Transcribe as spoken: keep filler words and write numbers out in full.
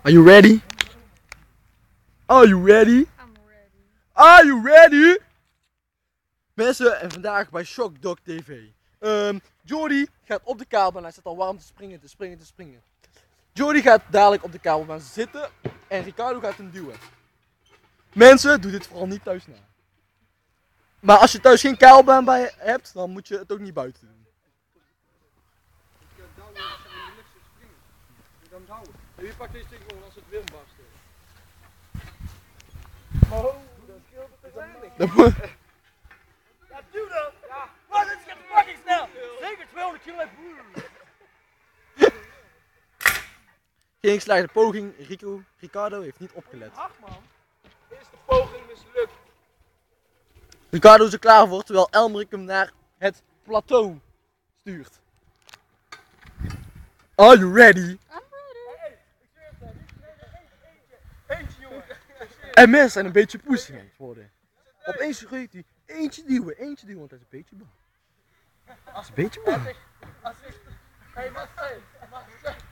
Are you ready? Are you ready? I'm ready. Are you ready? Mensen, en vandaag bij Shockdog T V. Um, Jordy gaat op de kabelbaan, hij staat al warm te springen, te springen, te springen. Jordy gaat dadelijk op de kabelbaan zitten en Ricardo gaat hem duwen. Mensen, doe dit vooral niet thuis na. Maar als je thuis geen kabelbaan bij hebt, dan moet je het ook niet buiten doen. Wie pakt deze ding gewoon als het weer barst? Oh, dat scheelt het uiteindelijk. Ja, duw dan! Ja! Maar dit gaat fucking snel! Zeker tweehonderd kilometer! Geen geslaagde poging, Rico, Ricardo heeft niet opgelet. Hard man! Eerste poging mislukt. Ricardo is er klaar voor, terwijl Elmerik hem naar het plateau stuurt. Are you ready? I'm ready. Hey, ik zweer het niet. Eentje, eentje jongen. En mensen zijn een beetje poesig geworden. Opeens groeit hij eentje duwen, eentje duwen, want hij is een beetje bang. Hij is een beetje bang. Als ik... Hé, wat? Hé,